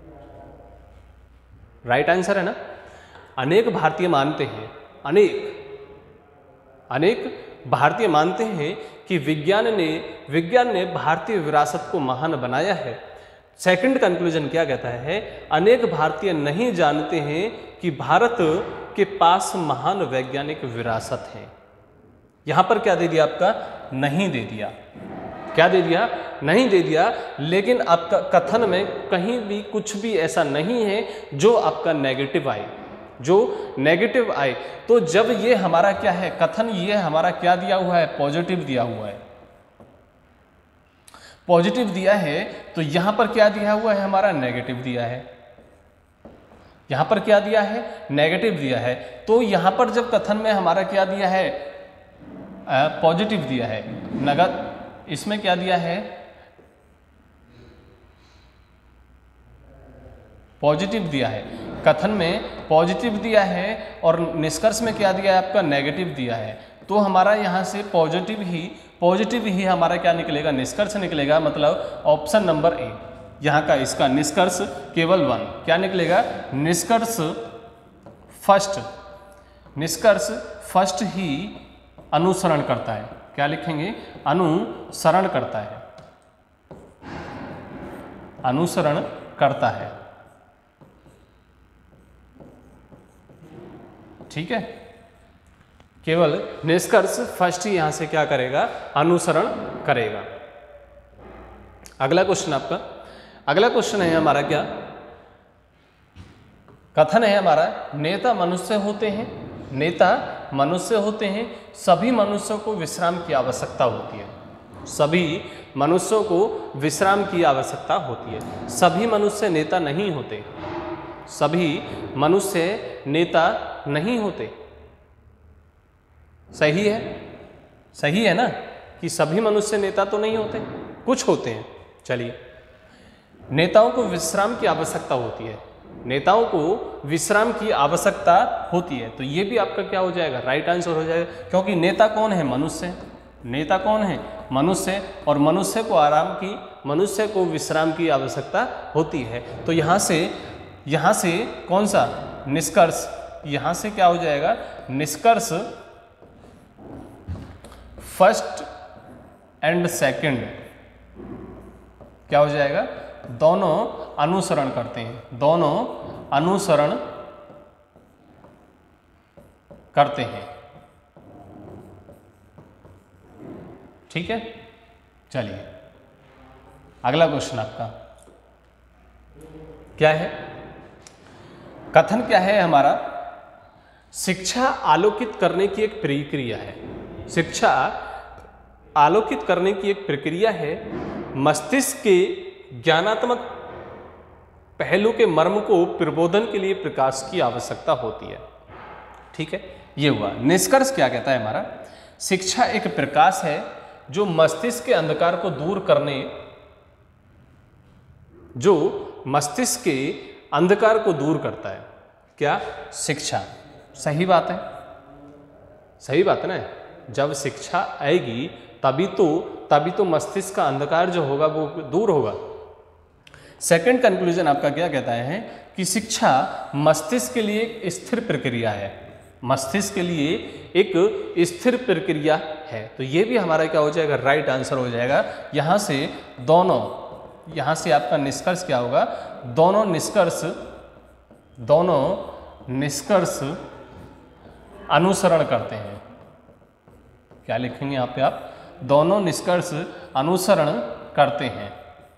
राइट आंसर है ना, अनेक भारतीय मानते हैं, अनेक अनेक भारतीय मानते हैं कि विज्ञान ने विज्ञान ने भारतीय विरासत को महान बनाया है। सेकंड कंक्लूजन क्या कहता है, अनेक भारतीय नहीं जानते हैं कि भारत के पास महान वैज्ञानिक विरासत है। यहां पर क्या दे दिया आपका, नहीं दे दिया, क्या दे दिया, नहीं दे दिया। लेकिन आपका कथन में कहीं भी कुछ भी ऐसा नहीं है जो आपका नेगेटिव आए, जो नेगेटिव आए। तो जब ये हमारा क्या है कथन, ये हमारा क्या दिया हुआ है, पॉजिटिव दिया हुआ है, पॉजिटिव दिया है, तो यहां पर क्या दिया हुआ है, हमारा नेगेटिव दिया है। यहां पर क्या दिया है, नेगेटिव दिया है। तो यहां पर जब कथन में हमारा क्या दिया है, पॉजिटिव दिया है, नगद, इसमें क्या दिया है, पॉजिटिव दिया है, कथन में पॉजिटिव दिया है और निष्कर्ष में क्या दिया है आपका, नेगेटिव दिया है। तो हमारा यहाँ से पॉजिटिव ही पॉजिटिव ही हमारा क्या निकलेगा, निष्कर्ष निकलेगा। मतलब ऑप्शन नंबर ए यहाँ का इसका निष्कर्ष केवल वन क्या निकलेगा, निष्कर्ष फर्स्ट, निष्कर्ष फर्स्ट ही अनुसरण करता है। क्या लिखेंगे, अनुसरण करता है, अनुसरण करता है, ठीक है। केवल निष्कर्ष फर्स्ट ही यहां से क्या करेगा, अनुसरण करेगा। अगला क्वेश्चन आपका, अगला क्वेश्चन है हमारा क्या, कथन है हमारा, नेता मनुष्य होते हैं, नेता मनुष्य होते हैं, सभी मनुष्यों को विश्राम की आवश्यकता होती है, सभी मनुष्यों को विश्राम की आवश्यकता होती है। सभी मनुष्य नेता नहीं होते, सभी मनुष्य नेता नहीं होते। सही है, सही है ना, कि सभी मनुष्य नेता तो नहीं होते, कुछ होते हैं। चलिए, नेताओं को विश्राम की आवश्यकता होती है, नेताओं को विश्राम की आवश्यकता होती है। तो ये भी आपका क्या हो जाएगा, राइट आंसर हो जाएगा, क्योंकि नेता कौन है, मनुष्य, नेता कौन है, मनुष्य, और मनुष्य को आराम की, मनुष्य को विश्राम की आवश्यकता होती है। तो यहाँ से यहाँ से कौन सा निष्कर्ष, यहाँ से क्या हो जाएगा, निष्कर्ष फर्स्ट एंड सेकंड क्या हो जाएगा, दोनों अनुसरण करते हैं, दोनों अनुसरण करते हैं, ठीक है। चलिए अगला क्वेश्चन आपका क्या है, कथन क्या है हमारा, शिक्षा आलोकित करने की एक प्रक्रिया है, शिक्षा आलोकित करने की एक प्रक्रिया है, मस्तिष्क के ज्ञानात्मक पहलू के मर्म को प्रबोधन के लिए प्रकाश की आवश्यकता होती है, ठीक है। ये हुआ निष्कर्ष। क्या कहता है हमारा, शिक्षा एक प्रकाश है जो मस्तिष्क के अंधकार को दूर करने, जो मस्तिष्क के अंधकार को दूर करता है। क्या, शिक्षा। सही बात है, सही बात है ना, जब शिक्षा आएगी तभी तो तभी तो मस्तिष्क का अंधकार जो होगा वो दूर होगा। सेकंड कंक्लूजन आपका क्या कहता है कि शिक्षा मस्तिष्क के लिए एक स्थिर प्रक्रिया है, मस्तिष्क के लिए एक स्थिर प्रक्रिया है। तो ये भी हमारा क्या हो जाएगा, राइट आंसर हो जाएगा। यहाँ से दोनों, यहाँ से आपका निष्कर्ष क्या होगा, दोनों निष्कर्ष, दोनों निष्कर्ष अनुसरण करते हैं। क्या लिखेंगे यहाँ पे आप? दोनों निष्कर्ष अनुसरण करते हैं।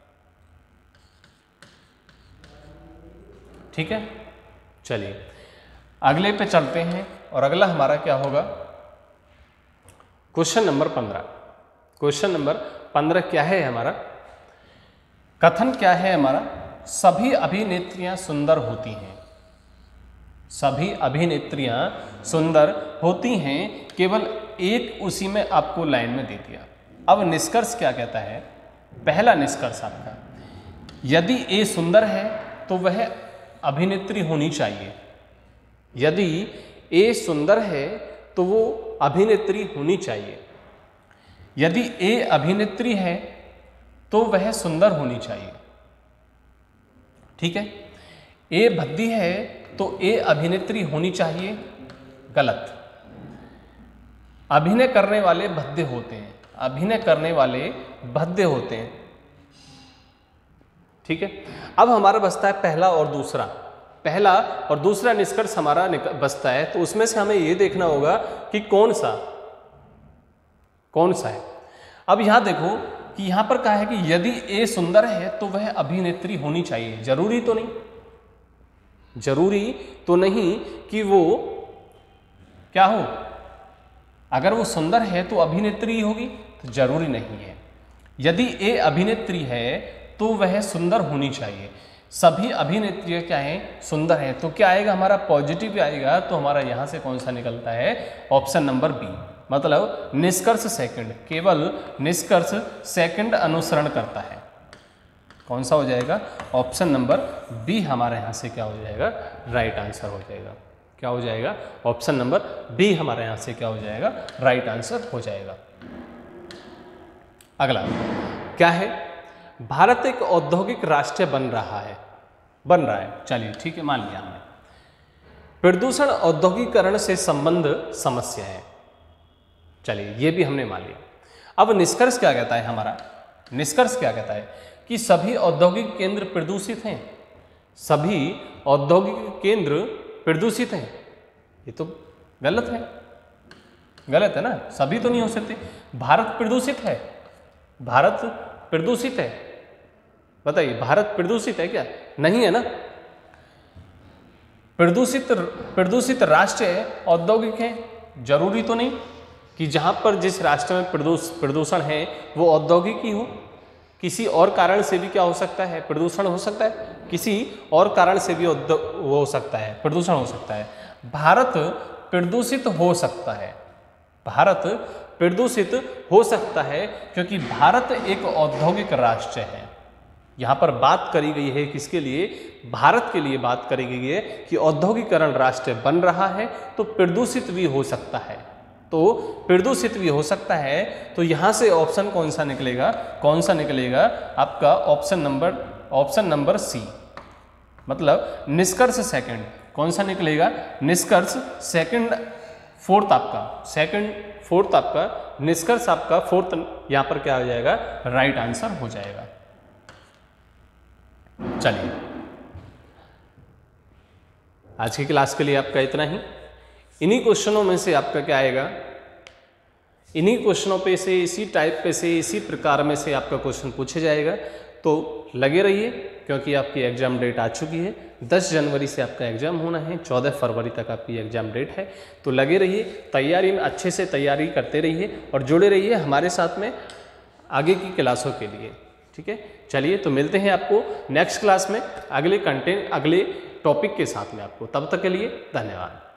ठीक है, चलिए अगले पे चलते हैं और अगला हमारा क्या होगा? क्वेश्चन नंबर पंद्रह। क्वेश्चन नंबर पंद्रह क्या है हमारा? कथन क्या है हमारा? सभी अभिनेत्रियां सुंदर होती हैं। सभी अभिनेत्रियां सुंदर होती हैं, केवल एक उसी में आपको लाइन में दे दिया। अब निष्कर्ष क्या कहता है? पहला निष्कर्ष आपका, यदि ए सुंदर है तो वह अभिनेत्री होनी चाहिए। यदि ए सुंदर है तो वो अभिनेत्री होनी चाहिए। यदि ए अभिनेत्री है तो वह सुंदर होनी चाहिए। ठीक है, ए भद्दी है तो ए अभिनेत्री होनी चाहिए। गलत। अभिनय करने वाले भद्दे होते हैं। अभिनय करने वाले भद्दे होते हैं। ठीक है, अब हमारा बचता है पहला और दूसरा। पहला और दूसरा निष्कर्ष हमारा बचता है, तो उसमें से हमें यह देखना होगा कि कौन सा कौन सा है। अब यहां देखो कि यहां पर कहा है कि यदि ए सुंदर है तो वह अभिनेत्री होनी चाहिए। जरूरी तो नहीं, जरूरी तो नहीं कि वो क्या हो। अगर वो सुंदर है तो अभिनेत्री होगी, तो जरूरी नहीं है। यदि ए अभिनेत्री है तो वह सुंदर होनी चाहिए। सभी अभिनेत्रियां क्या हैं? सुंदर हैं। तो क्या आएगा हमारा? पॉजिटिव आएगा। तो हमारा यहां से कौन सा निकलता है? ऑप्शन नंबर बी, मतलब निष्कर्ष सेकंड। केवल निष्कर्ष सेकंड अनुसरण करता है। कौन सा हो जाएगा? ऑप्शन नंबर बी हमारे यहां से क्या हो जाएगा? राइट आंसर हो जाएगा। क्या हो जाएगा? ऑप्शन नंबर बी हमारे यहां से क्या हो जाएगा? राइट आंसर हो जाएगा। अगला क्या है? भारत एक औद्योगिक राष्ट्र बन रहा है। बन रहा है, चलिए ठीक है, मान लिया हमने। प्रदूषण औद्योगिकरण से संबंध समस्या है। चलिए ये भी हमने मान लिया। अब निष्कर्ष क्या कहता है हमारा? निष्कर्ष क्या कहता है कि सभी औद्योगिक केंद्र प्रदूषित हैं। सभी औद्योगिक केंद्र प्रदूषित हैं। ये तो गलत है। गलत है ना, सभी तो नहीं हो सकते। भारत प्रदूषित है। भारत प्रदूषित है। बताइए, भारत प्रदूषित है क्या? नहीं है ना। प्रदूषित प्रदूषित राष्ट्र है, औद्योगिक है। जरूरी तो नहीं कि जहां पर जिस राष्ट्र में प्रदूष प्रदूषण है वो औद्योगिक ही हो। किसी और कारण से भी क्या हो सकता है? प्रदूषण हो सकता है। किसी और कारण से भी वो हो सकता है, प्रदूषण हो सकता है। भारत प्रदूषित हो सकता है। भारत प्रदूषित हो सकता है क्योंकि भारत एक औद्योगिक राष्ट्र है। यहाँ पर बात करी गई है किसके लिए? भारत के लिए बात करी गई है कि औद्योगिकरण राष्ट्र बन रहा है तो प्रदूषित भी हो सकता है। तो प्रदूषित भी हो सकता है। तो यहाँ से ऑप्शन कौन सा निकलेगा? कौन सा निकलेगा आपका? Option number option number C, मतलब निष्कर्ष सेकंड। कौन सा निकलेगा? निष्कर्ष सेकंड। फोर्थ आपका सेकंड फोर्थ आपका निष्कर्ष आपका फोर्थ यहां पर क्या हो जाएगा? राइट आंसर हो जाएगा। चलिए आज की क्लास के लिए आपका इतना ही। इन्हीं क्वेश्चनों में से आपका क्या आएगा? इन्हीं क्वेश्चनों पे से, इसी टाइप पे से, इसी प्रकार में से आपका क्वेश्चन पूछे जाएगा। तो लगे रहिए क्योंकि आपकी एग्जाम डेट आ चुकी है। दस जनवरी से आपका एग्जाम होना है, चौदह फरवरी तक आपकी एग्जाम डेट है। तो लगे रहिए, तैयारी में अच्छे से तैयारी करते रहिए और जुड़े रहिए हमारे साथ में आगे की क्लासों के लिए। ठीक है, चलिए तो मिलते हैं आपको नेक्स्ट क्लास में अगले कंटेंट अगले टॉपिक के साथ में आपको। तब तक के लिए धन्यवाद।